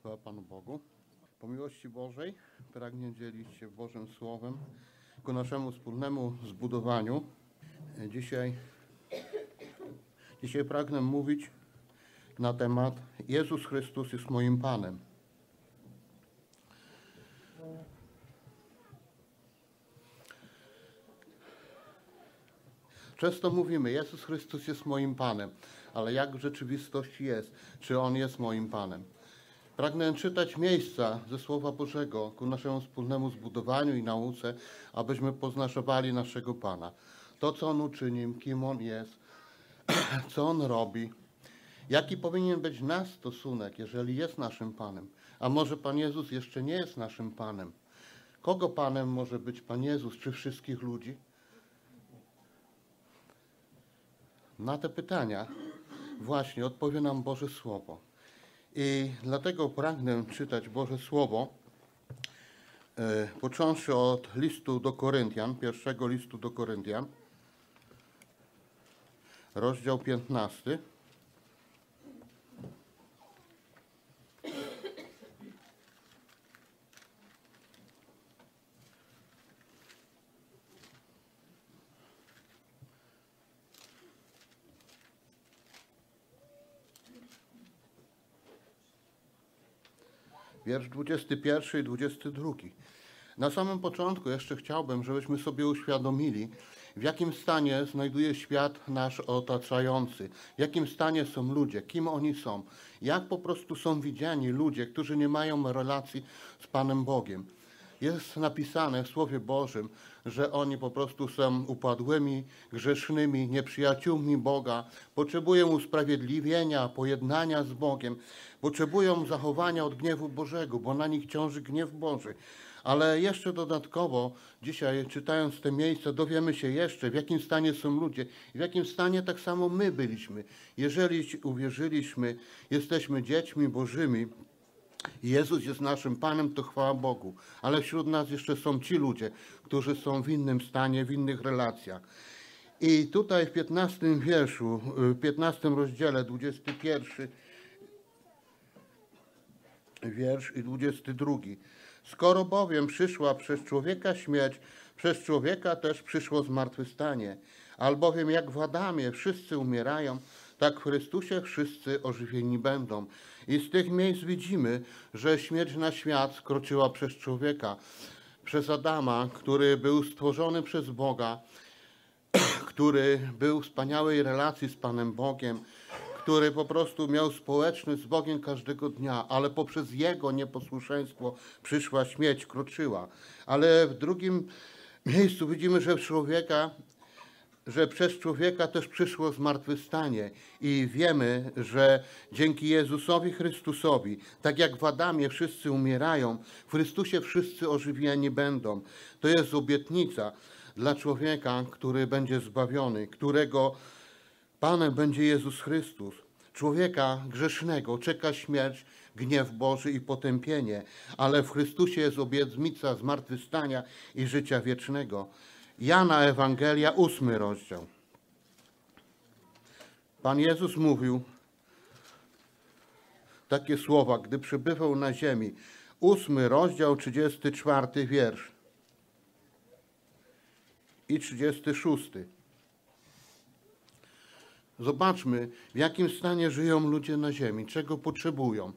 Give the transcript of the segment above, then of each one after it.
Chwała Panu Bogu. Po miłości Bożej pragnie dzielić się Bożym Słowem ku naszemu wspólnemu zbudowaniu. Dzisiaj pragnę mówić na temat Jezus Chrystus jest moim Panem. Często mówimy, Jezus Chrystus jest moim Panem, ale jak w rzeczywistości jest? Czy On jest moim Panem? Pragnę czytać miejsca ze Słowa Bożego ku naszemu wspólnemu zbudowaniu i nauce, abyśmy poznawali naszego Pana. To, co On uczynił, kim On jest, co On robi, jaki powinien być nasz stosunek, jeżeli jest naszym Panem. A może Pan Jezus jeszcze nie jest naszym Panem? Kogo Panem może być Pan Jezus, czy wszystkich ludzi? Na te pytania właśnie odpowie nam Boże Słowo. I dlatego pragnę czytać Boże Słowo, począwszy od listu do Koryntian, pierwszego listu do Koryntian, rozdział 15. Wiersz 21 i 22. Na samym początku jeszcze chciałbym, żebyśmy sobie uświadomili, w jakim stanie znajduje świat nasz otaczający, w jakim stanie są ludzie, kim oni są, jak po prostu są widziani ludzie, którzy nie mają relacji z Panem Bogiem. Jest napisane w Słowie Bożym, że oni po prostu są upadłymi, grzesznymi, nieprzyjaciółmi Boga, potrzebują usprawiedliwienia, pojednania z Bogiem, potrzebują zachowania od gniewu Bożego, bo na nich ciąży gniew Boży. Ale jeszcze dodatkowo dzisiaj, czytając te miejsca, dowiemy się jeszcze, w jakim stanie są ludzie i w jakim stanie tak samo my byliśmy. Jeżeli uwierzyliśmy, jesteśmy dziećmi Bożymi, Jezus jest naszym Panem, to chwała Bogu. Ale wśród nas jeszcze są ci ludzie, którzy są w innym stanie, w innych relacjach. I tutaj w 15 wierszu, w 15 rozdziale, 21 wiersz i 22. Skoro bowiem przyszła przez człowieka śmierć, przez człowieka też przyszło zmartwychwstanie. Albowiem jak w Adamie wszyscy umierają, tak w Chrystusie wszyscy ożywieni będą. I z tych miejsc widzimy, że śmierć na świat skroczyła przez człowieka, przez Adama, który był stworzony przez Boga, który był w wspaniałej relacji z Panem Bogiem, który po prostu miał społeczność z Bogiem każdego dnia, ale poprzez jego nieposłuszeństwo przyszła śmierć, kroczyła. Ale w drugim miejscu widzimy, że przez człowieka też przyszło zmartwychwstanie i wiemy, że dzięki Jezusowi Chrystusowi, tak jak w Adamie wszyscy umierają, w Chrystusie wszyscy ożywieni będą. To jest obietnica dla człowieka, który będzie zbawiony, którego Panem będzie Jezus Chrystus. Człowieka grzesznego czeka śmierć, gniew Boży i potępienie, ale w Chrystusie jest obietnica zmartwychwstania i życia wiecznego. Jana Ewangelia, 8 rozdział. Pan Jezus mówił takie słowa, gdy przybywał na ziemi. 8 rozdział, 34 wiersz i 36. Zobaczmy, w jakim stanie żyją ludzie na ziemi, czego potrzebują.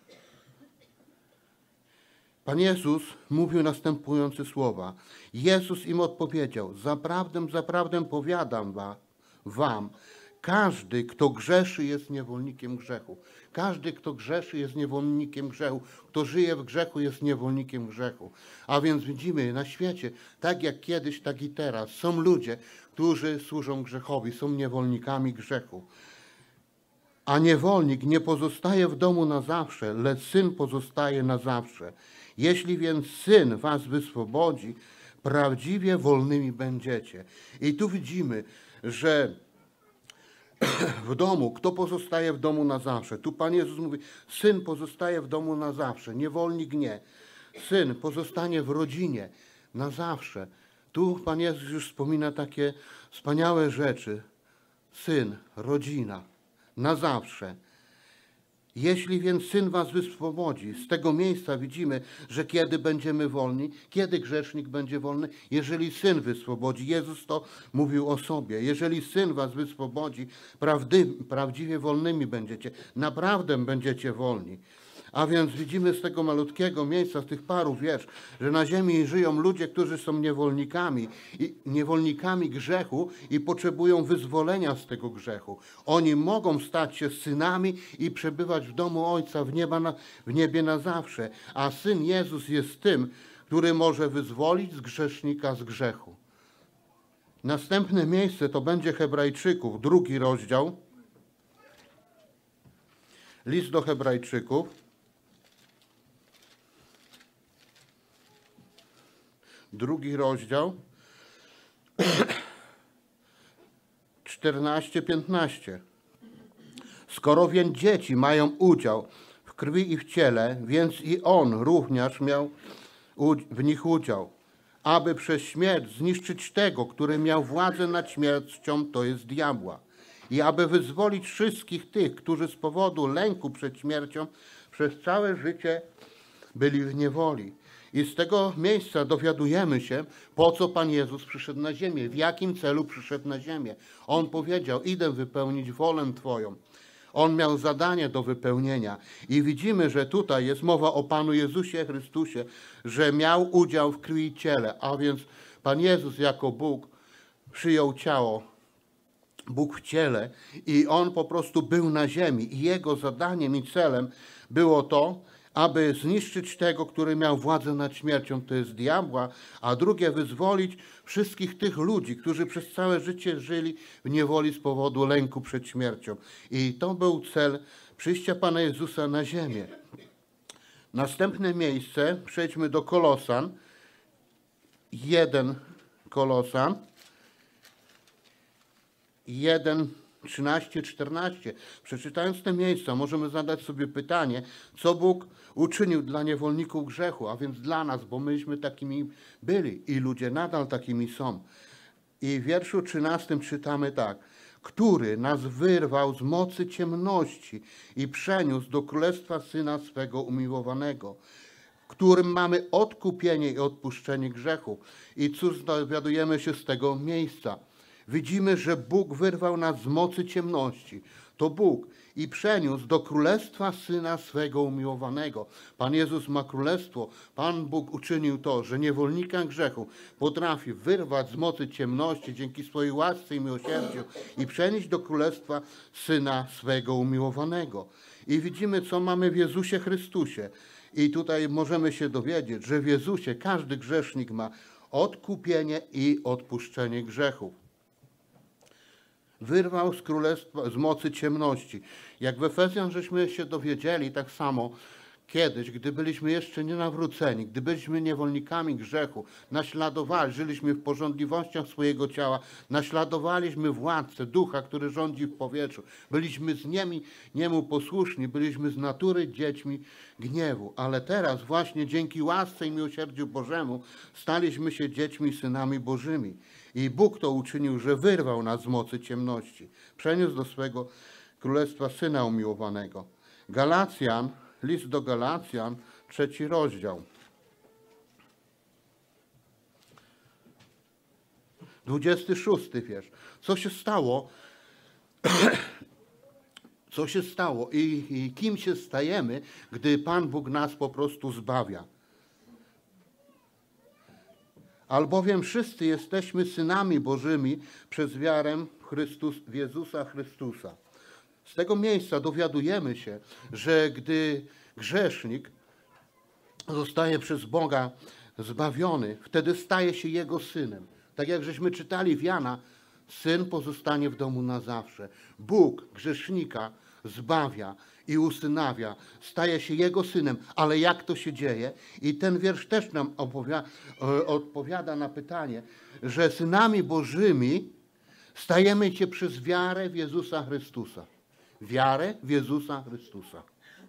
Pan Jezus mówił następujące słowa. Jezus im odpowiedział, zaprawdę powiadam wam, każdy, kto grzeszy, jest niewolnikiem grzechu. Każdy, kto grzeszy, jest niewolnikiem grzechu. Kto żyje w grzechu, jest niewolnikiem grzechu. A więc widzimy na świecie, tak jak kiedyś, tak i teraz, są ludzie, którzy służą grzechowi, są niewolnikami grzechu. A niewolnik nie pozostaje w domu na zawsze, lecz syn pozostaje na zawsze. Jeśli więc syn was wyswobodzi, prawdziwie wolnymi będziecie. I tu widzimy, że w domu, kto pozostaje w domu na zawsze? Tu Pan Jezus mówi, syn pozostaje w domu na zawsze, niewolnik nie. Syn pozostanie w rodzinie na zawsze. Tu Pan Jezus już wspomina takie wspaniałe rzeczy. Syn, rodzina, na zawsze. Jeśli więc Syn was wyswobodzi, z tego miejsca widzimy, że kiedy będziemy wolni, kiedy grzesznik będzie wolny? Jeżeli Syn wyswobodzi. Jezus to mówił o sobie. Jeżeli Syn was wyswobodzi, prawdziwie wolnymi będziecie. Naprawdę będziecie wolni. A więc widzimy z tego malutkiego miejsca, z tych paru wiersz, że na ziemi żyją ludzie, którzy są niewolnikami grzechu i potrzebują wyzwolenia z tego grzechu. Oni mogą stać się synami i przebywać w domu Ojca w niebie na zawsze. A Syn Jezus jest tym, który może wyzwolić z grzesznika z grzechu. Następne miejsce to będzie Hebrajczyków, 2 rozdział. List do Hebrajczyków. 2 rozdział, 14-15. Skoro więc dzieci mają udział w krwi i w ciele, więc i on również miał w nich udział, aby przez śmierć zniszczyć tego, który miał władzę nad śmiercią, to jest diabła, i aby wyzwolić wszystkich tych, którzy z powodu lęku przed śmiercią przez całe życie byli w niewoli. I z tego miejsca dowiadujemy się, po co Pan Jezus przyszedł na ziemię, w jakim celu przyszedł na ziemię. On powiedział, idę wypełnić wolę Twoją. On miał zadanie do wypełnienia. I widzimy, że tutaj jest mowa o Panu Jezusie Chrystusie, że miał udział w krwi i ciele, a więc Pan Jezus jako Bóg przyjął ciało, Bóg w ciele i On po prostu był na ziemi. I Jego zadaniem i celem było to, aby zniszczyć tego, który miał władzę nad śmiercią, to jest diabła, a drugie wyzwolić wszystkich tych ludzi, którzy przez całe życie żyli w niewoli z powodu lęku przed śmiercią. I to był cel przyjścia Pana Jezusa na ziemię. Następne miejsce, przejdźmy do Kolosan, 1 Kolosan, 1, 13, 14. Przeczytając te miejsca, możemy zadać sobie pytanie, co Bóg uczynił dla niewolników grzechu, a więc dla nas, bo myśmy takimi byli i ludzie nadal takimi są. I w wierszu 13 czytamy tak. Który nas wyrwał z mocy ciemności i przeniósł do królestwa Syna swego umiłowanego, którym mamy odkupienie i odpuszczenie grzechów. I cóż dowiadujemy się z tego miejsca? Widzimy, że Bóg wyrwał nas z mocy ciemności. To Bóg i przeniósł do królestwa Syna swego umiłowanego. Pan Jezus ma królestwo. Pan Bóg uczynił to, że niewolnika grzechu potrafi wyrwać z mocy ciemności dzięki swojej łasce i miłosierdziu i przenieść do królestwa Syna swego umiłowanego. I widzimy, co mamy w Jezusie Chrystusie. I tutaj możemy się dowiedzieć, że w Jezusie każdy grzesznik ma odkupienie i odpuszczenie grzechów. Wyrwał z królestwa, z mocy ciemności. Jak w Efezjan żeśmy się dowiedzieli, tak samo kiedyś, gdy byliśmy jeszcze nienawróceni, gdy byliśmy niewolnikami grzechu, naśladowali, żyliśmy w pożądliwościach swojego ciała, naśladowaliśmy władcę, ducha, który rządzi w powietrzu. Byliśmy niemu posłuszni, byliśmy z natury dziećmi gniewu. Ale teraz właśnie dzięki łasce i miłosierdziu Bożemu staliśmy się dziećmi i synami Bożymi. I Bóg to uczynił, że wyrwał nas z mocy ciemności. Przeniósł do swego królestwa Syna umiłowanego. Galacjan, list do Galacjan, 3 rozdział. 26 wiersz. Co się stało? Co się stało i kim się stajemy, gdy Pan Bóg nas po prostu zbawia? Albowiem wszyscy jesteśmy synami Bożymi przez wiarę w Jezusa Chrystusa. Z tego miejsca dowiadujemy się, że gdy grzesznik zostaje przez Boga zbawiony, wtedy staje się Jego synem. Tak jak żeśmy czytali w Jana, syn pozostanie w domu na zawsze. Bóg grzesznika zbawia i usynawia, staje się Jego synem. Ale jak to się dzieje? I ten wiersz też nam odpowiada na pytanie, że synami Bożymi stajemy się przez wiarę w Jezusa Chrystusa. Wiarę w Jezusa Chrystusa.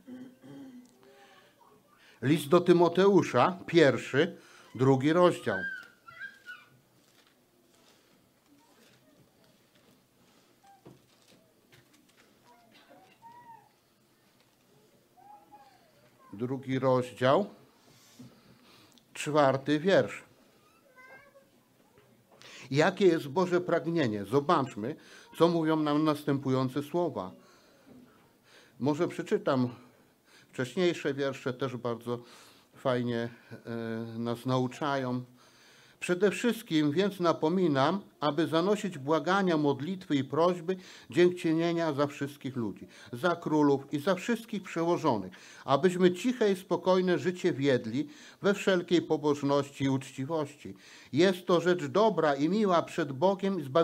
List do Tymoteusza, 1, 2 rozdział. 2 rozdział, 4 wiersz. Jakie jest Boże pragnienie? Zobaczmy, co mówią nam następujące słowa. Może przeczytam wcześniejsze wiersze, też bardzo fajnie nas nauczają. Przede wszystkim więc napominam, aby zanosić błagania, modlitwy i prośby, dziękczynienia za wszystkich ludzi, za królów i za wszystkich przełożonych, abyśmy ciche i spokojne życie wiedli we wszelkiej pobożności i uczciwości. Jest to rzecz dobra i miła przed Bogiem i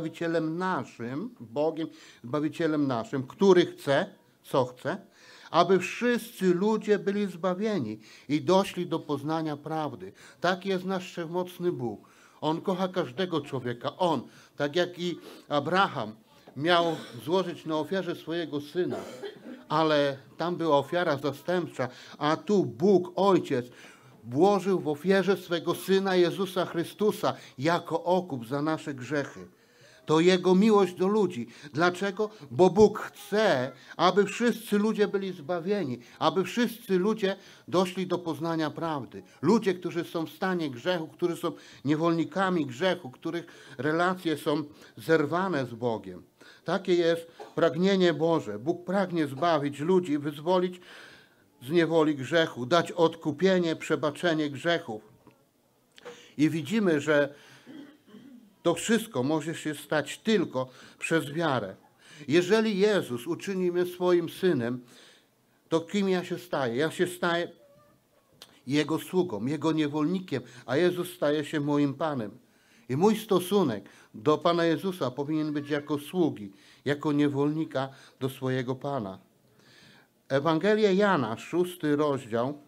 Zbawicielem naszym, który chce, co chce? Aby wszyscy ludzie byli zbawieni i doszli do poznania prawdy. Tak jest nasz wszechmocny Bóg. On kocha każdego człowieka. On, tak jak i Abraham, miał złożyć na ofierze swojego syna, ale tam była ofiara zastępcza, a tu Bóg, Ojciec, włożył w ofierze swego Syna Jezusa Chrystusa jako okup za nasze grzechy. To Jego miłość do ludzi. Dlaczego? Bo Bóg chce, aby wszyscy ludzie byli zbawieni, aby wszyscy ludzie doszli do poznania prawdy. Ludzie, którzy są w stanie grzechu, którzy są niewolnikami grzechu, których relacje są zerwane z Bogiem. Takie jest pragnienie Boże. Bóg pragnie zbawić ludzi, wyzwolić z niewoli grzechu, dać odkupienie, przebaczenie grzechów. I widzimy, że to wszystko może się stać tylko przez wiarę. Jeżeli Jezus uczyni mnie swoim synem, to kim ja się staję? Ja się staję Jego sługą, Jego niewolnikiem, a Jezus staje się moim Panem. I mój stosunek do Pana Jezusa powinien być jako sługi, jako niewolnika do swojego Pana. Ewangelia Jana, 6 rozdział.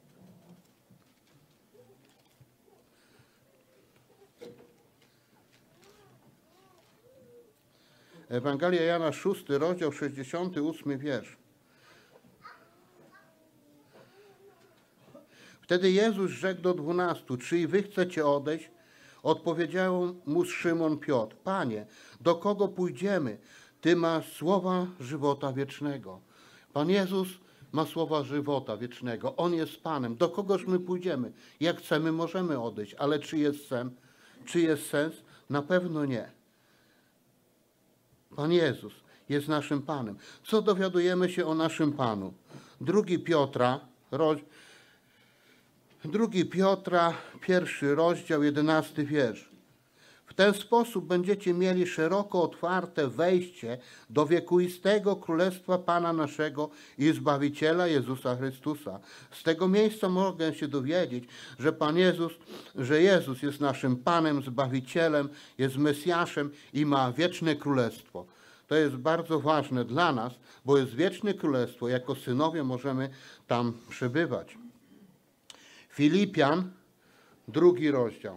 Ewangelia Jana, 6 rozdział, 68 wiersz. Wtedy Jezus rzekł do 12: czy i wy chcecie odejść? Odpowiedział mu Szymon Piotr: Panie, do kogo pójdziemy? Ty masz słowa żywota wiecznego. Pan Jezus ma słowa żywota wiecznego. On jest Panem. Do kogoż my pójdziemy? Jak chcemy, możemy odejść, ale czy jest sens? Na pewno nie. Pan Jezus jest naszym Panem. Co dowiadujemy się o naszym Panu? 2 Piotra, 1 rozdział, 11 wiersz. W ten sposób będziecie mieli szeroko otwarte wejście do wiekuistego Królestwa Pana naszego i Zbawiciela Jezusa Chrystusa. Z tego miejsca mogę się dowiedzieć, że Jezus jest naszym Panem, Zbawicielem, jest Mesjaszem i ma wieczne Królestwo. To jest bardzo ważne dla nas, bo jest wieczne Królestwo. Jako synowie możemy tam przebywać. Filipian, 2 rozdział.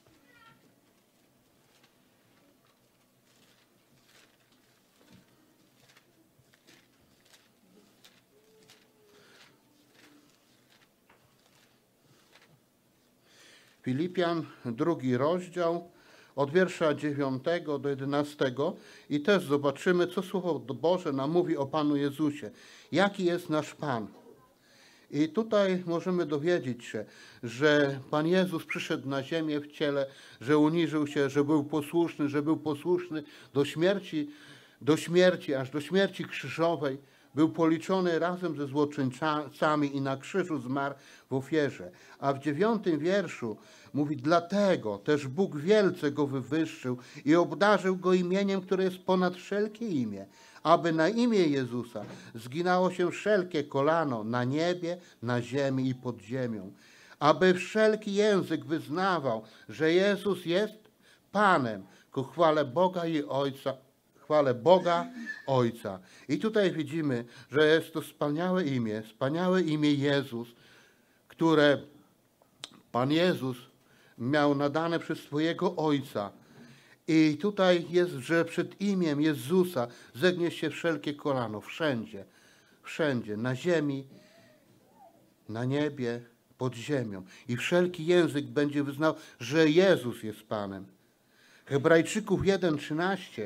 Filipian, 2 rozdział, od wiersza 9 do 11 i też zobaczymy, co Słowo Boże nam mówi o Panu Jezusie. Jaki jest nasz Pan? I tutaj możemy dowiedzieć się, że Pan Jezus przyszedł na ziemię w ciele, że uniżył się, że był posłuszny do śmierci, aż do śmierci krzyżowej. Był policzony razem ze złoczyńcami i na krzyżu zmarł w ofierze. A w 9 wierszu mówi: dlatego też Bóg wielce go wywyższył i obdarzył go imieniem, które jest ponad wszelkie imię, aby na imię Jezusa zginało się wszelkie kolano na niebie, na ziemi i pod ziemią. Aby wszelki język wyznawał, że Jezus jest Panem, ku chwale Boga i Ojca. Chwale Boga Ojca. I tutaj widzimy, że jest to wspaniałe imię Jezus, które Pan Jezus miał nadane przez swojego Ojca. I tutaj jest, że przed imieniem Jezusa zegnie się wszelkie kolano, wszędzie, na ziemi, na niebie, pod ziemią. I wszelki język będzie wyznał, że Jezus jest Panem. Hebrajczyków 1:13.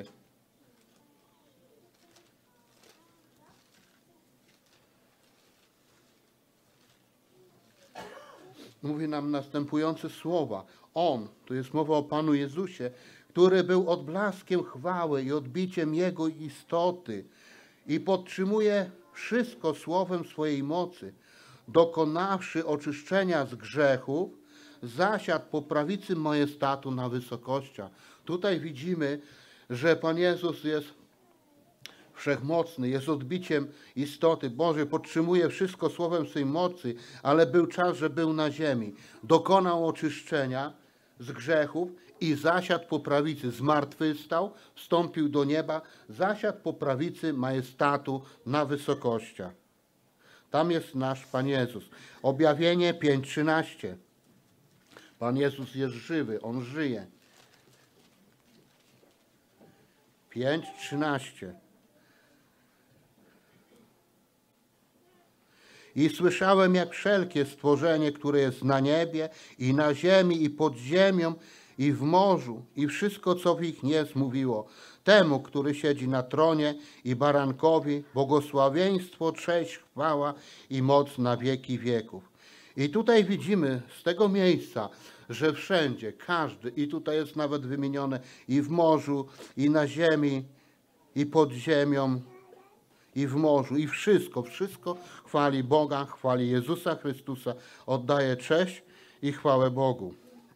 mówi nam następujące słowa. On, tu jest mowa o Panu Jezusie, który był odblaskiem chwały i odbiciem Jego istoty i podtrzymuje wszystko słowem swojej mocy, dokonawszy oczyszczenia z grzechów, zasiadł po prawicy majestatu na wysokościach. Tutaj widzimy, że Pan Jezus jest wszechmocny, jest odbiciem istoty Bożej, podtrzymuje wszystko słowem swej mocy, ale był czas, że był na ziemi. Dokonał oczyszczenia z grzechów i zasiadł po prawicy, zmartwychwstał, wstąpił do nieba, zasiadł po prawicy majestatu na wysokościach. Tam jest nasz Pan Jezus. Objawienie 5:13. Pan Jezus jest żywy, On żyje. 5:13. I słyszałem, jak wszelkie stworzenie, które jest na niebie i na ziemi i pod ziemią i w morzu i wszystko, co w ich jest, mówiło temu, który siedzi na tronie i barankowi, błogosławieństwo, cześć, chwała i moc na wieki wieków. I tutaj widzimy z tego miejsca, że wszędzie, każdy, i tutaj jest nawet wymienione i w morzu, i na ziemi, i pod ziemią, i w morzu, i wszystko chwali Boga, chwali Jezusa Chrystusa, oddaje cześć i chwałę Bogu.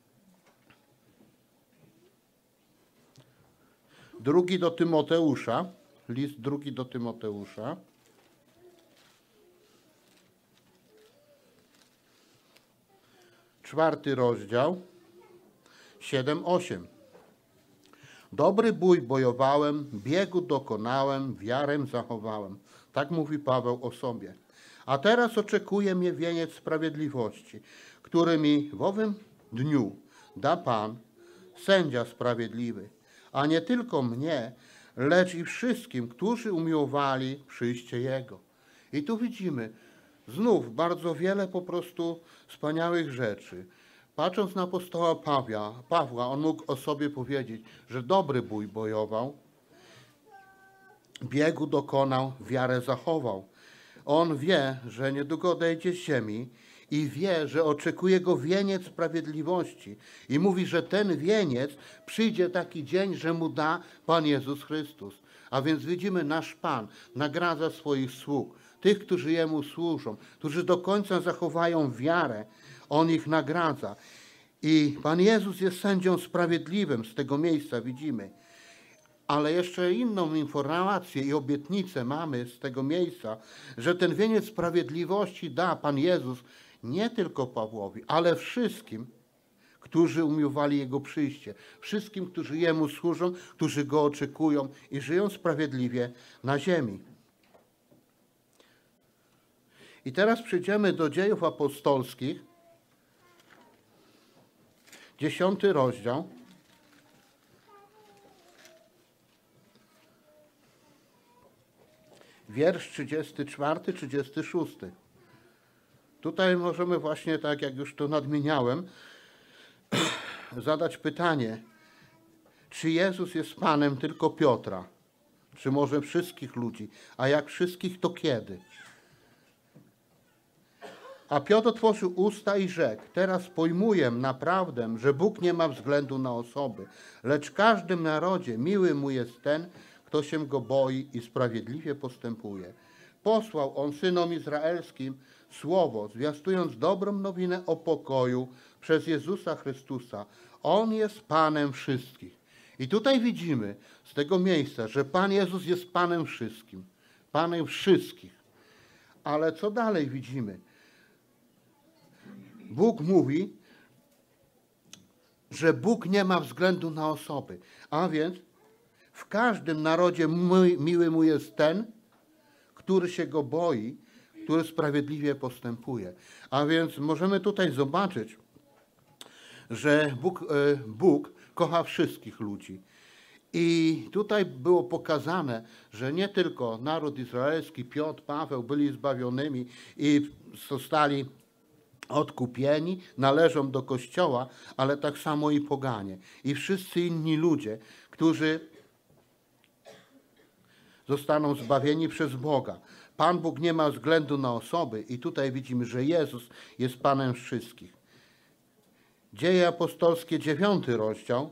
Drugi do Tymoteusza, list drugi do Tymoteusza. Czwarty rozdział, 7-8. Dobry bój bojowałem, biegu dokonałem, wiarę zachowałem. Tak mówi Paweł o sobie. A teraz oczekuje mnie wieniec sprawiedliwości, który mi w owym dniu da Pan, sędzia sprawiedliwy, a nie tylko mnie, lecz i wszystkim, którzy umiłowali przyjście Jego. I tu widzimy znów bardzo wiele po prostu wspaniałych rzeczy. Patrząc na apostoła Pawła, on mógł o sobie powiedzieć, że dobry bój bojował, biegu dokonał, wiarę zachował. On wie, że niedługo odejdzie z ziemi i wie, że oczekuje go wieniec sprawiedliwości. I mówi, że ten wieniec przyjdzie taki dzień, że mu da Pan Jezus Chrystus. A więc widzimy, nasz Pan nagradza swoich sług, tych, którzy Jemu służą, którzy do końca zachowają wiarę. On ich nagradza. I Pan Jezus jest sędzią sprawiedliwym, z tego miejsca widzimy. Ale jeszcze inną informację i obietnicę mamy z tego miejsca, że ten wieniec sprawiedliwości da Pan Jezus nie tylko Pawłowi, ale wszystkim, którzy umiłowali Jego przyjście. Wszystkim, którzy Jemu służą, którzy Go oczekują i żyją sprawiedliwie na ziemi. I teraz przejdziemy do Dziejów Apostolskich, 10 rozdział. Wiersz 34, 36. Tutaj możemy właśnie, tak jak już to nadmieniałem, zadać pytanie, czy Jezus jest Panem tylko Piotra, czy może wszystkich ludzi, a jak wszystkich, to kiedy? A Piotr otworzył usta i rzekł, teraz pojmuję naprawdę, że Bóg nie ma względu na osoby, lecz w każdym narodzie miły mu jest ten, kto się go boi i sprawiedliwie postępuje. Posłał on synom izraelskim słowo, zwiastując dobrą nowinę o pokoju przez Jezusa Chrystusa. On jest Panem wszystkich. I tutaj widzimy z tego miejsca, że Pan Jezus jest Panem wszystkim. Panem wszystkich. Ale co dalej widzimy? Bóg mówi, że Bóg nie ma względu na osoby. A więc w każdym narodzie miły mu jest ten, który się go boi, który sprawiedliwie postępuje. A więc możemy tutaj zobaczyć, że Bóg kocha wszystkich ludzi. I tutaj było pokazane, że nie tylko naród izraelski, Piotr, Paweł byli zbawionymi i zostali odkupieni, należą do Kościoła, ale tak samo i poganie. I wszyscy inni ludzie, którzy zostaną zbawieni przez Boga. Pan Bóg nie ma względu na osoby i tutaj widzimy, że Jezus jest Panem wszystkich. Dzieje apostolskie, 9 rozdział.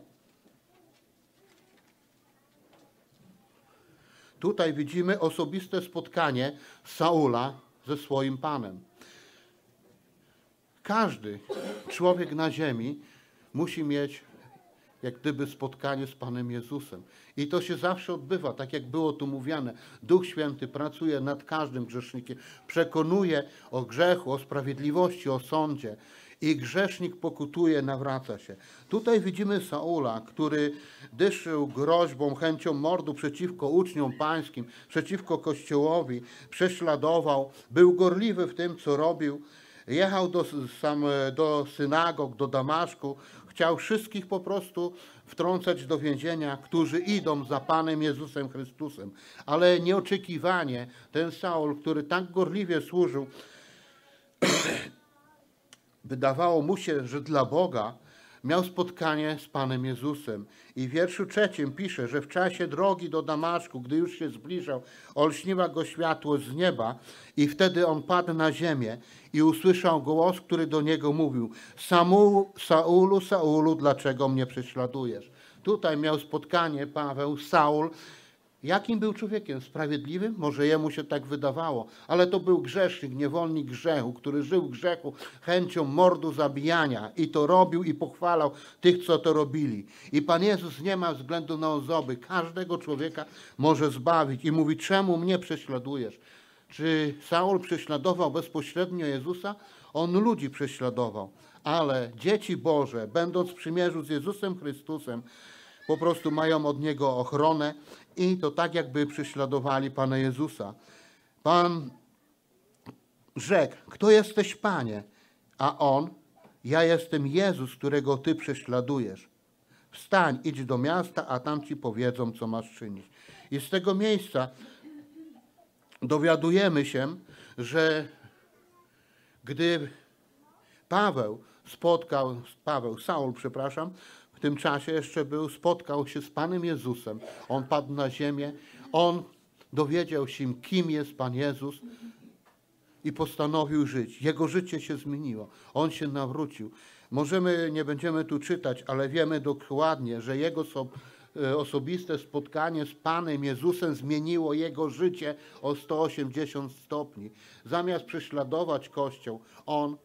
Tutaj widzimy osobiste spotkanie Saula ze swoim Panem. Każdy człowiek na ziemi musi mieć jak gdyby spotkanie z Panem Jezusem. I to się zawsze odbywa, tak jak było tu mówione. Duch Święty pracuje nad każdym grzesznikiem, przekonuje o grzechu, o sprawiedliwości, o sądzie. I grzesznik pokutuje, nawraca się. Tutaj widzimy Saula, który dyszył groźbą, chęcią mordu przeciwko uczniom pańskim, przeciwko Kościołowi, prześladował, był gorliwy w tym, co robił. Jechał do synagog, do Damaszku, chciał wszystkich po prostu wtrącać do więzienia, którzy idą za Panem Jezusem Chrystusem. Ale nieoczekiwanie ten Saul, który tak gorliwie służył, wydawało mu się, że dla Boga, miał spotkanie z Panem Jezusem. I w wierszu 3 pisze, że w czasie drogi do Damaszku, gdy już się zbliżał, olśniła go światło z nieba i wtedy on padł na ziemię i usłyszał głos, który do niego mówił: Saulu, Saulu, dlaczego mnie prześladujesz? Tutaj miał spotkanie Paweł, Saul. Jakim był człowiekiem? Sprawiedliwym? Może jemu się tak wydawało, ale to był grzesznik, niewolnik grzechu, który żył w grzechu chęcią mordu, zabijania i to robił i pochwalał tych, co to robili. I Pan Jezus nie ma względu na osoby, każdego człowieka może zbawić i mówi: czemu mnie prześladujesz? Czy Saul prześladował bezpośrednio Jezusa? On ludzi prześladował, ale dzieci Boże, będąc w przymierzu z Jezusem Chrystusem, po prostu mają od Niego ochronę i to tak jakby prześladowali Pana Jezusa. Pan rzekł: kto jesteś, Panie? A on: ja jestem Jezus, którego Ty prześladujesz. Wstań, idź do miasta, a tam Ci powiedzą, co masz czynić. I z tego miejsca dowiadujemy się, że gdy Saul, w tym czasie jeszcze spotkał się z Panem Jezusem. On padł na ziemię, on dowiedział się, kim jest Pan Jezus i postanowił żyć. Jego życie się zmieniło. On się nawrócił. Nie będziemy tu czytać, ale wiemy dokładnie, że jego osobiste spotkanie z Panem Jezusem zmieniło jego życie o 180 stopni. Zamiast prześladować Kościół, on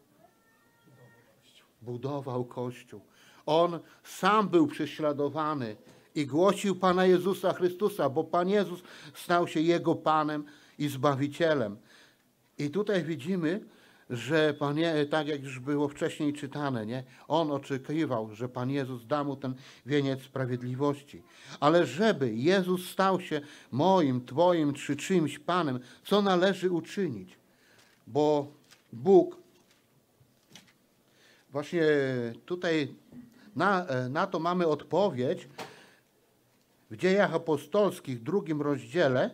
budował Kościół. On sam był prześladowany i głosił Pana Jezusa Chrystusa, bo Pan Jezus stał się jego Panem i Zbawicielem. I tutaj widzimy, że tak jak już było wcześniej czytane, nie? On oczekiwał, że Pan Jezus da mu ten wieniec sprawiedliwości. Ale żeby Jezus stał się moim, Twoim czy czymś Panem, co należy uczynić? Bo Bóg właśnie tutaj na to mamy odpowiedź w Dziejach Apostolskich, 2 rozdziale,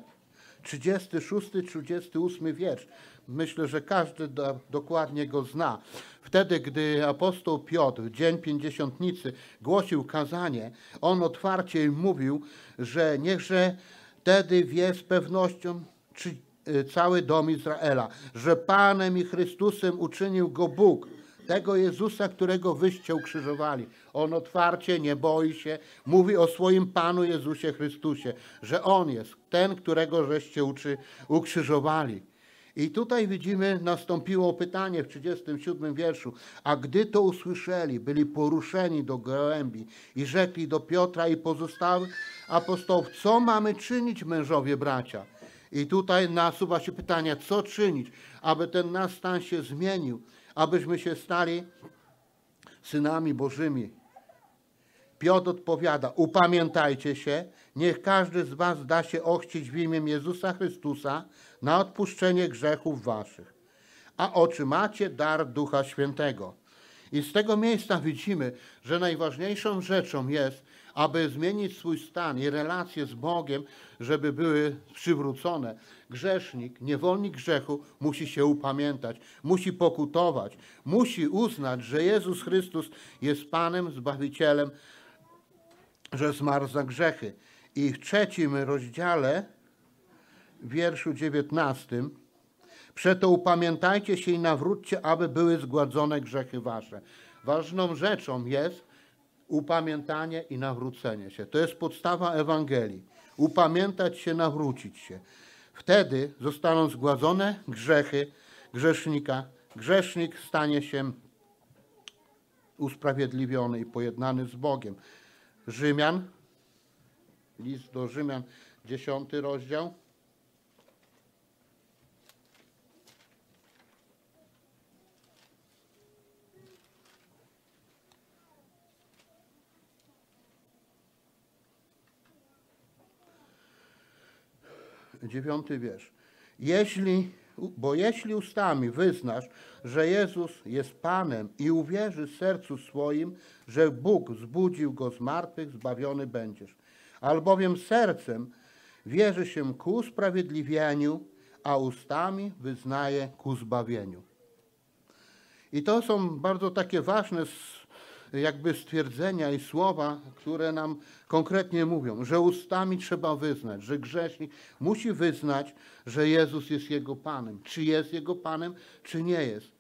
36-38 wiersz. Myślę, że każdy dokładnie go zna. Wtedy, gdy apostoł Piotr w dzień Pięćdziesiątnicy głosił kazanie, on otwarcie mówił, że niechże wtedy wie z pewnością cały dom Izraela, że Panem i Chrystusem uczynił go Bóg, tego Jezusa, którego wyście ukrzyżowali. On otwarcie, nie boi się, mówi o swoim Panu Jezusie Chrystusie, że On jest ten, którego żeście ukrzyżowali. I tutaj widzimy, nastąpiło pytanie w 37 wierszu. A gdy to usłyszeli, byli poruszeni do głębi i rzekli do Piotra i pozostałych apostołów: co mamy czynić, mężowie, bracia? I tutaj nasuwa się pytanie, co czynić, aby ten nasz stan się zmienił, abyśmy się stali synami Bożymi. Piotr odpowiada: upamiętajcie się, niech każdy z was da się ochrzcić w imię Jezusa Chrystusa na odpuszczenie grzechów waszych, a otrzymacie dar Ducha Świętego. I z tego miejsca widzimy, że najważniejszą rzeczą jest, aby zmienić swój stan i relacje z Bogiem, żeby były przywrócone. Grzesznik, niewolnik grzechu musi się upamiętać, musi pokutować, musi uznać, że Jezus Chrystus jest Panem, Zbawicielem, że zmarł za grzechy. I w 3 rozdziale, w wierszu 19, przeto upamiętajcie się i nawróćcie, aby były zgładzone grzechy wasze. Ważną rzeczą jest upamiętanie i nawrócenie się. To jest podstawa Ewangelii. Upamiętać się, nawrócić się. Wtedy zostaną zgładzone grzechy grzesznika. Grzesznik stanie się usprawiedliwiony i pojednany z Bogiem. Rzymian, list do Rzymian, 10 rozdział. Dziewiąty wiersz. Jeśli ustami wyznasz, że Jezus jest Panem i uwierzysz w sercu swoim, że Bóg zbudził Go z martwych, zbawiony będziesz. Albowiem sercem wierzy się ku usprawiedliwieniu, a ustami wyznaje ku zbawieniu. I to są bardzo takie ważne jakby stwierdzenia i słowa, które nam konkretnie mówią, że ustami trzeba wyznać, że grzesznik musi wyznać, że Jezus jest Jego Panem. Czy jest Jego Panem, czy nie jest.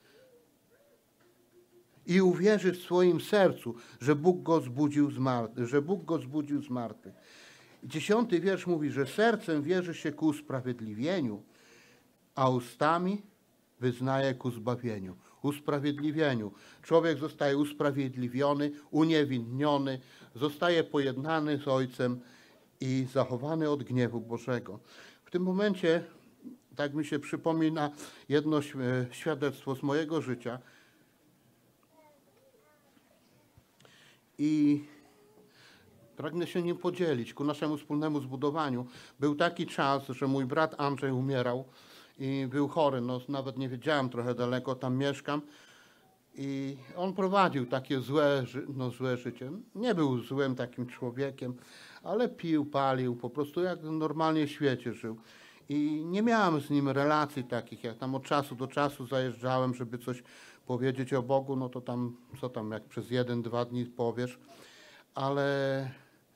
I uwierzyć w swoim sercu, że Bóg go zbudził z martwych. 10 wiersz mówi, że sercem wierzy się ku usprawiedliwieniu, a ustami wyznaje ku zbawieniu. Usprawiedliwieniu. Człowiek zostaje usprawiedliwiony, uniewinniony, zostaje pojednany z Ojcem i zachowany od gniewu Bożego. W tym momencie, tak mi się przypomina jedno świadectwo z mojego życia i pragnę się nim podzielić ku naszemu wspólnemu zbudowaniu. Był taki czas, że mój brat Andrzej umierał i był chory, no nawet nie wiedziałem, trochę daleko tam mieszkam i on prowadził takie złe życie. Nie był złym takim człowiekiem, ale pił, palił, po prostu jak normalnie w świecie żył. I nie miałem z nim relacji takich, jak tam od czasu do czasu zajeżdżałem, żeby coś powiedzieć o Bogu, no to tam, co tam, jak przez 1-2 dni powiesz, ale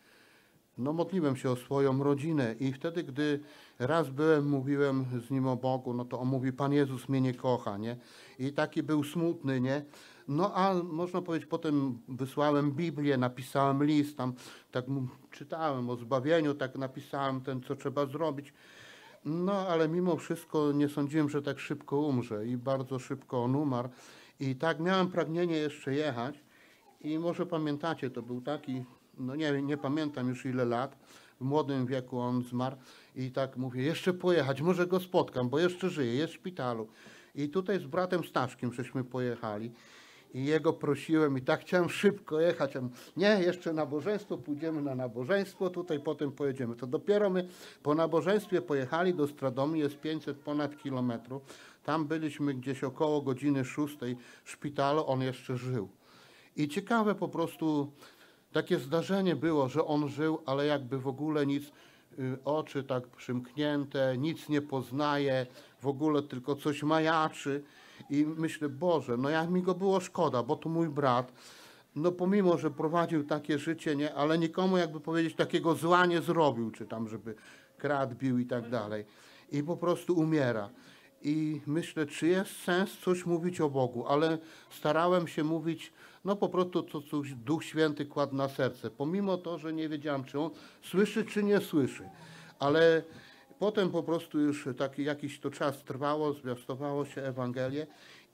no modliłem się o swoją rodzinę i wtedy, gdy raz mówiłem z nim o Bogu, no to on mówi, Pan Jezus mnie nie kocha, nie? I taki był smutny, nie? No a można powiedzieć, potem wysłałem Biblię, napisałem list, tam tak czytałem o zbawieniu, tak napisałem co trzeba zrobić. No ale mimo wszystko nie sądziłem, że tak szybko umrze i bardzo szybko on umarł. I tak miałem pragnienie jeszcze jechać i może pamiętacie, to był taki, no nie pamiętam już ile lat, w młodym wieku on zmarł i tak mówię, jeszcze pojechać, może go spotkam, bo jeszcze żyje, jest w szpitalu. I tutaj z bratem Staszkiem żeśmy pojechali i jego prosiłem i tak chciałem szybko jechać. Nie, jeszcze nabożeństwo, pójdziemy na nabożeństwo, tutaj potem pojedziemy. To dopiero my po nabożeństwie pojechali do Stradomii, jest 500 ponad kilometrów. Tam byliśmy gdzieś około godziny 6 w szpitalu, on jeszcze żył. I ciekawe po prostu takie zdarzenie było, że on żył, ale jakby w ogóle nic, oczy tak przymknięte, nic nie poznaje, w ogóle tylko coś majaczy. I myślę, Boże, no jak mi go było szkoda, bo to mój brat, no pomimo, że prowadził takie życie, nie, ale nikomu jakby powiedzieć takiego zła nie zrobił, czy tam, żeby kradł, bił i tak dalej. I po prostu umiera. I myślę, czy jest sens coś mówić o Bogu, ale starałem się mówić, no po prostu to, co Duch Święty kładł na serce. Pomimo to, że nie wiedziałem, czy on słyszy, czy nie słyszy. Ale potem po prostu już taki jakiś to czas trwało, zwiastowało się Ewangelię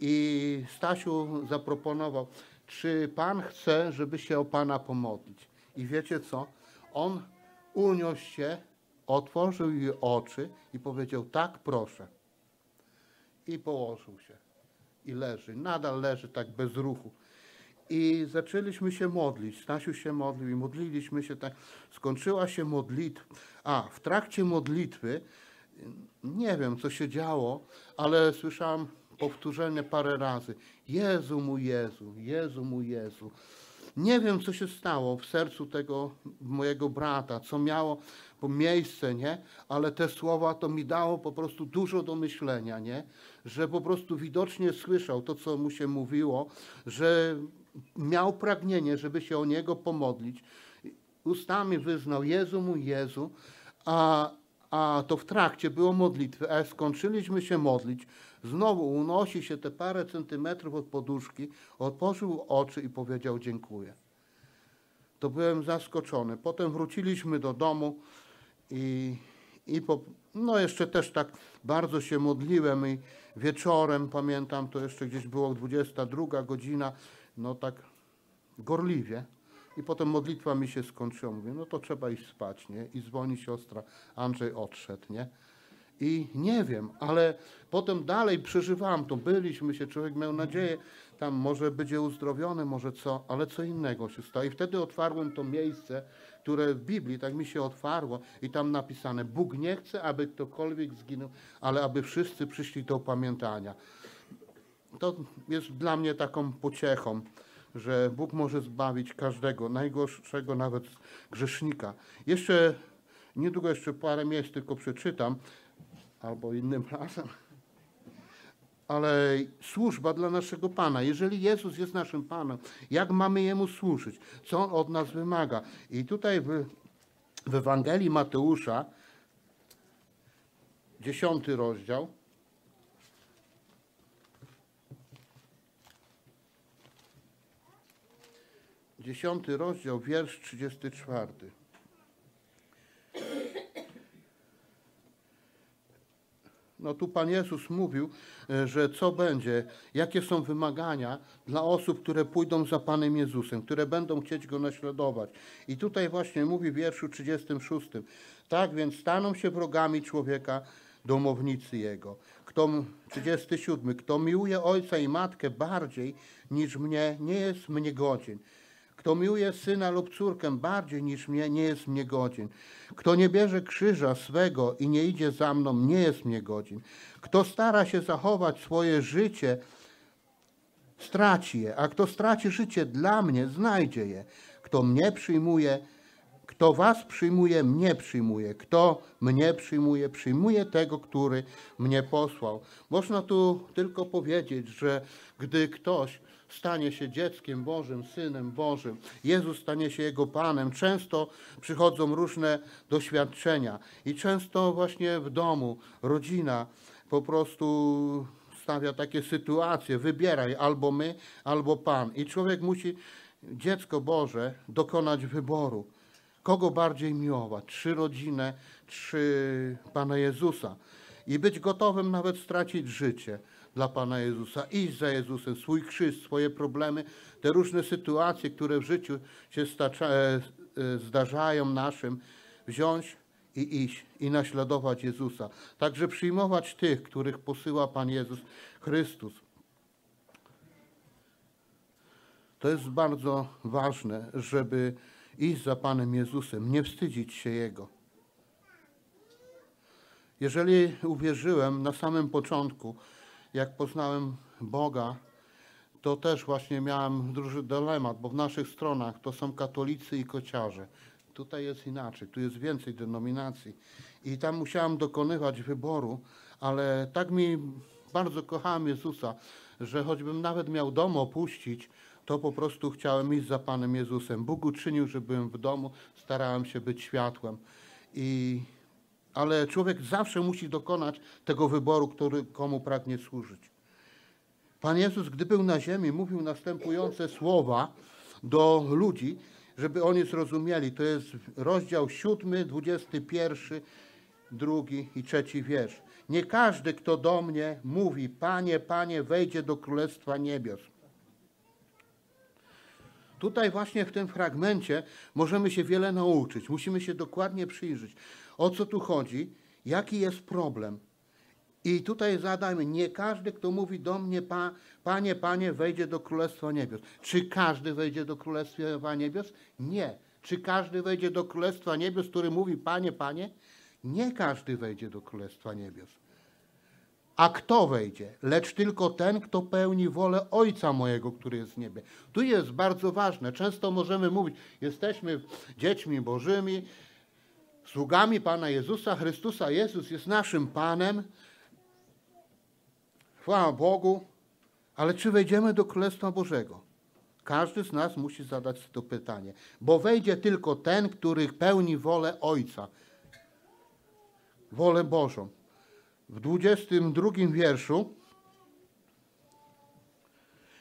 i Stasiu zaproponował, czy Pan chce, żeby się o Pana pomodlić. I wiecie co? On uniósł się, otworzył jej oczy i powiedział, tak proszę. I położył się. I leży. Nadal leży tak bez ruchu. I zaczęliśmy się modlić. Stasiu się modlił i modliliśmy się tak. Skończyła się modlitwa. A w trakcie modlitwy, nie wiem co się działo, ale słyszałam powtórzenie parę razy. Jezu mój Jezu, Jezu mój Jezu. Nie wiem, co się stało w sercu tego mojego brata, co miało miejsce, nie? Ale te słowa to mi dało po prostu dużo do myślenia, nie? Że po prostu widocznie słyszał to, co mu się mówiło, że miał pragnienie, żeby się o niego pomodlić. Ustami wyznał Jezu mój Jezu, a to w trakcie było modlitwy, a jak skończyliśmy się modlić, Znowu unosi się te parę centymetrów od poduszki, otworzył oczy i powiedział dziękuję. To byłem zaskoczony. Potem wróciliśmy do domu no jeszcze też tak bardzo się modliłem i wieczorem, pamiętam, to jeszcze gdzieś było 22 godzina, no tak gorliwie. I potem modlitwa mi się skończyła. Mówię, no to trzeba iść spać, nie? I dzwoni siostra, Andrzej odszedł, nie? I nie wiem, ale potem dalej przeżywałem to. Byliśmy się, człowiek miał nadzieję, tam może będzie uzdrowiony, może co, ale co innego się stało. I wtedy otwarłem to miejsce, które w Biblii tak mi się otwarło i tam napisane, Bóg nie chce, aby ktokolwiek zginął, ale aby wszyscy przyszli do opamiętania. To jest dla mnie taką pociechą, że Bóg może zbawić każdego, najgorszego nawet grzesznika. Niedługo jeszcze parę miejsc tylko przeczytam, albo innym razem. Ale służba dla naszego Pana. Jeżeli Jezus jest naszym Panem, jak mamy Jemu służyć? Co On od nas wymaga? I tutaj w Ewangelii Mateusza, 10 rozdział, wiersz 34. No tu Pan Jezus mówił, że co będzie, jakie są wymagania dla osób, które pójdą za Panem Jezusem, które będą chcieć Go naśladować. I tutaj właśnie mówi w wierszu 36. Tak więc staną się wrogami człowieka domownicy jego. 37. Kto miłuje ojca i matkę bardziej niż mnie, nie jest mnie godzien. Kto miłuje syna lub córkę bardziej niż mnie, nie jest mnie godzien. Kto nie bierze krzyża swego i nie idzie za mną, nie jest mnie godzien. Kto stara się zachować swoje życie, straci je, a kto straci życie dla mnie, znajdzie je. Kto mnie przyjmuje, kto was przyjmuje, mnie przyjmuje. Kto mnie przyjmuje, przyjmuje tego, który mnie posłał. Można tu tylko powiedzieć, że gdy ktoś stanie się dzieckiem Bożym, Synem Bożym, Jezus stanie się Jego Panem, często przychodzą różne doświadczenia i często właśnie w domu rodzina po prostu stawia takie sytuacje, wybieraj albo my, albo Pan. I człowiek musi, dziecko Boże, dokonać wyboru. Kogo bardziej miłować? Czy rodzinę, czy Pana Jezusa? I być gotowym nawet stracić życie dla Pana Jezusa, iść za Jezusem, swój krzyż, swoje problemy, te różne sytuacje, które w życiu się zdarzają naszym, wziąć i iść i naśladować Jezusa. Także przyjmować tych, których posyła Pan Jezus Chrystus. To jest bardzo ważne, żeby iść za Panem Jezusem, nie wstydzić się Jego. Jeżeli uwierzyłem na samym początku, jak poznałem Boga, to też właśnie miałem duży dylemat, bo w naszych stronach to są katolicy i kociarze. Tutaj jest inaczej, tu jest więcej denominacji. I tam musiałem dokonywać wyboru, ale tak bardzo kochałem Jezusa, że choćbym nawet miał dom opuścić, to po prostu chciałem iść za Panem Jezusem. Bóg uczynił, że byłem w domu, starałem się być światłem. Ale człowiek zawsze musi dokonać tego wyboru, komu pragnie służyć. Pan Jezus, gdy był na ziemi, mówił następujące słowa do ludzi, żeby oni zrozumieli. To jest rozdział 7, 21, 2 i 3 wiersz. Nie każdy, kto do mnie mówi, Panie, Panie, wejdzie do Królestwa Niebios. Tutaj właśnie w tym fragmencie możemy się wiele nauczyć. Musimy się dokładnie przyjrzeć. O co tu chodzi? Jaki jest problem? I tutaj zadajmy, nie każdy, kto mówi do mnie, Panie, Panie, wejdzie do Królestwa Niebios. Czy każdy wejdzie do Królestwa Niebios? Nie. Czy każdy wejdzie do Królestwa Niebios, który mówi, Panie, Panie? Nie każdy wejdzie do Królestwa Niebios. A kto wejdzie? Lecz tylko ten, kto pełni wolę Ojca mojego, który jest w niebie. Tu jest bardzo ważne. Często możemy mówić, jesteśmy dziećmi Bożymi, sługami Pana Jezusa Chrystusa. Jezus jest naszym Panem. Chwała Bogu. Ale czy wejdziemy do Królestwa Bożego? Każdy z nas musi zadać to pytanie. Bo wejdzie tylko ten, który pełni wolę Ojca. Wolę Bożą. W 22 wierszu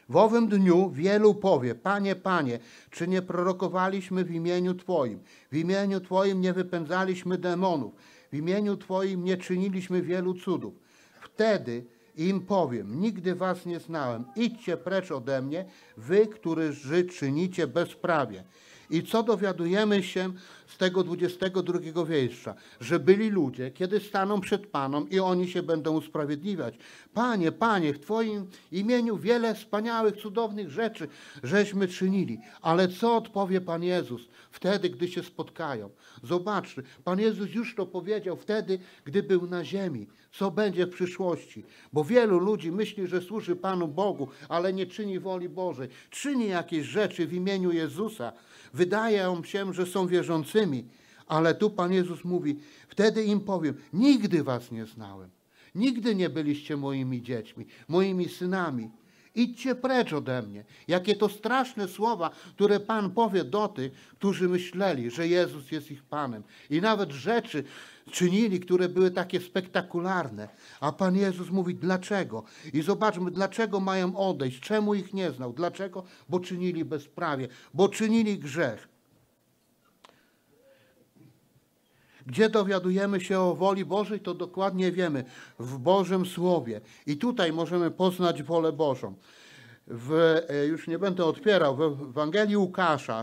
W owym dniu wielu powie, Panie, Panie, czy nie prorokowaliśmy w imieniu Twoim? W imieniu Twoim nie wypędzaliśmy demonów, w imieniu Twoim nie czyniliśmy wielu cudów. Wtedy im powiem, nigdy was nie znałem, idźcie precz ode mnie, wy, którzy czynicie bezprawie. I co dowiadujemy się z tego 22 wiersza? Że byli ludzie, kiedy staną przed Panem i oni się będą usprawiedliwiać. Panie, Panie, w Twoim imieniu wiele wspaniałych, cudownych rzeczy żeśmy czynili. Ale co odpowie Pan Jezus wtedy, gdy się spotkają? Zobaczcie, Pan Jezus już to powiedział wtedy, gdy był na ziemi. Co będzie w przyszłości? Bo wielu ludzi myśli, że służy Panu Bogu, ale nie czyni woli Bożej. Czyni jakieś rzeczy w imieniu Jezusa. Wydaje się, że są wierzącymi, ale tu Pan Jezus mówi, wtedy im powiem, nigdy was nie znałem. Nigdy nie byliście moimi dziećmi, moimi synami. Idźcie precz ode mnie. Jakie to straszne słowa, które Pan powie do tych, którzy myśleli, że Jezus jest ich Panem. I nawet rzeczy czynili, które były takie spektakularne. A Pan Jezus mówi, dlaczego? I zobaczmy, dlaczego mają odejść, czemu ich nie znał. Dlaczego? Bo czynili bezprawie, bo czynili grzech. Gdzie dowiadujemy się o woli Bożej, to dokładnie wiemy. W Bożym Słowie. I tutaj możemy poznać wolę Bożą. Już nie będę otwierał, w Ewangelii Łukasza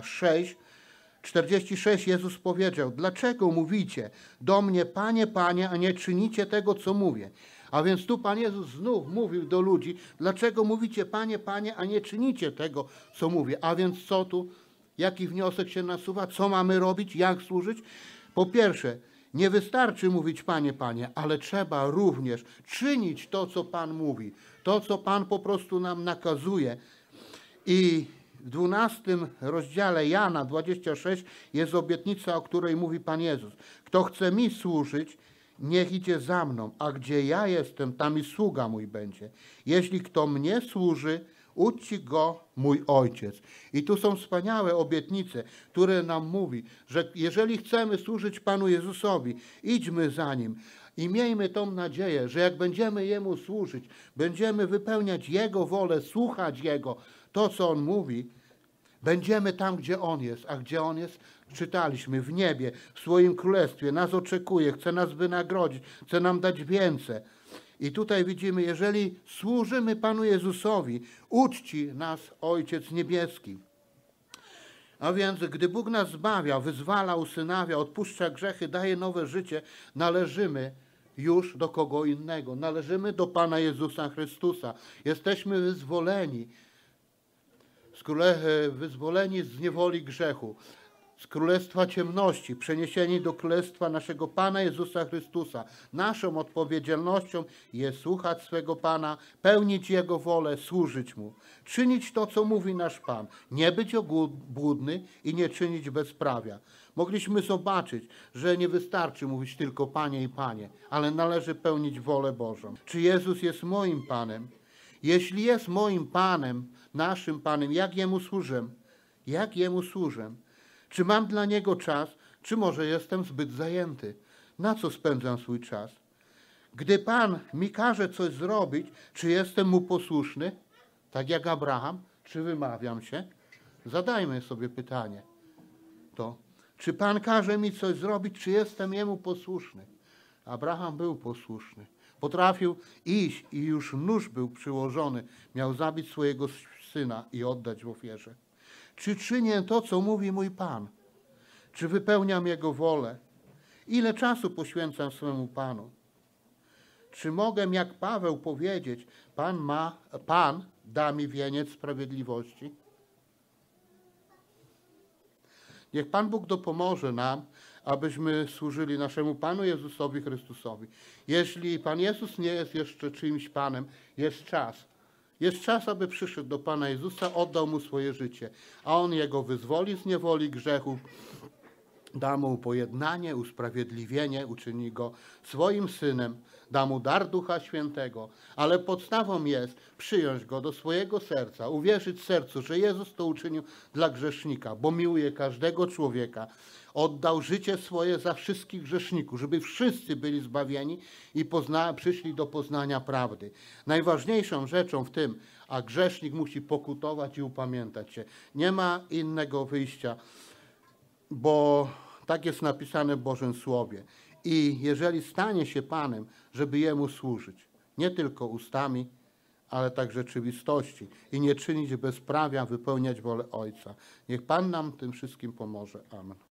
6:46 Jezus powiedział, dlaczego mówicie do mnie, Panie, Panie, a nie czynicie tego, co mówię? A więc tu Pan Jezus znów mówił do ludzi, dlaczego mówicie, Panie, Panie, a nie czynicie tego, co mówię? A więc co tu? Jaki wniosek się nasuwa? Co mamy robić? Jak służyć? Po pierwsze, nie wystarczy mówić Panie, Panie, ale trzeba również czynić to, co Pan mówi. To, co Pan po prostu nam nakazuje. I w 12 rozdziale Jana 26 jest obietnica, o której mówi Pan Jezus. Kto chce mi służyć, niech idzie za mną, a gdzie ja jestem, tam i sługa mój będzie. Jeśli kto mnie służy, uczci go mój Ojciec. I tu są wspaniałe obietnice, które nam mówi, że jeżeli chcemy służyć Panu Jezusowi, idźmy za Nim i miejmy tą nadzieję, że jak będziemy Jemu służyć, będziemy wypełniać Jego wolę, słuchać Jego, to co On mówi, będziemy tam, gdzie On jest. A gdzie On jest? Czytaliśmy, w niebie, w swoim królestwie, nas oczekuje, chce nas wynagrodzić, chce nam dać więcej. I tutaj widzimy, jeżeli służymy Panu Jezusowi, uczci nas Ojciec Niebieski. A więc, gdy Bóg nas zbawia, wyzwala, usynawia, odpuszcza grzechy, daje nowe życie, należymy już do kogo innego. Należymy do Pana Jezusa Chrystusa. Jesteśmy wyzwoleni z niewoli grzechu, z królestwa ciemności, przeniesieni do królestwa naszego Pana Jezusa Chrystusa. Naszą odpowiedzialnością jest słuchać swego Pana, pełnić Jego wolę, służyć Mu. Czynić to, co mówi nasz Pan. Nie być obłudny i nie czynić bezprawia. Mogliśmy zobaczyć, że nie wystarczy mówić tylko Panie i Panie, ale należy pełnić wolę Bożą. Czy Jezus jest moim Panem? Jeśli jest moim Panem, naszym Panem, jak Jemu służę? Jak Jemu służę? Czy mam dla Niego czas, czy może jestem zbyt zajęty? Na co spędzam swój czas? Gdy Pan mi każe coś zrobić, czy jestem Mu posłuszny? Tak jak Abraham, czy wymawiam się? Zadajmy sobie pytanie. Czy Pan każe mi coś zrobić, czy jestem Jemu posłuszny? Abraham był posłuszny. Potrafił iść i już nóż był przyłożony. Miał zabić swojego syna i oddać w ofierze. Czy czynię to, co mówi mój Pan? Czy wypełniam Jego wolę? Ile czasu poświęcam swemu Panu? Czy mogę, jak Paweł, powiedzieć, Pan da mi wieniec sprawiedliwości? Niech Pan Bóg dopomoże nam, abyśmy służyli naszemu Panu Jezusowi Chrystusowi. Jeśli Pan Jezus nie jest jeszcze czyimś Panem, jest czas. Jest czas, aby przyszedł do Pana Jezusa, oddał Mu swoje życie, a On Jego wyzwoli z niewoli grzechu, da Mu pojednanie, usprawiedliwienie, uczyni Go swoim Synem, da Mu dar Ducha Świętego, ale podstawą jest przyjąć Go do swojego serca, uwierzyć w sercu, że Jezus to uczynił dla grzesznika, bo miłuje każdego człowieka. Oddał życie swoje za wszystkich grzeszników, żeby wszyscy byli zbawieni i przyszli do poznania prawdy. Najważniejszą rzeczą w tym, a grzesznik musi pokutować i upamiętać się. Nie ma innego wyjścia, bo tak jest napisane w Bożym Słowie. I jeżeli stanie się Panem, żeby Jemu służyć, nie tylko ustami, ale tak w rzeczywistości i nie czynić bezprawia, wypełniać wolę Ojca. Niech Pan nam tym wszystkim pomoże. Amen.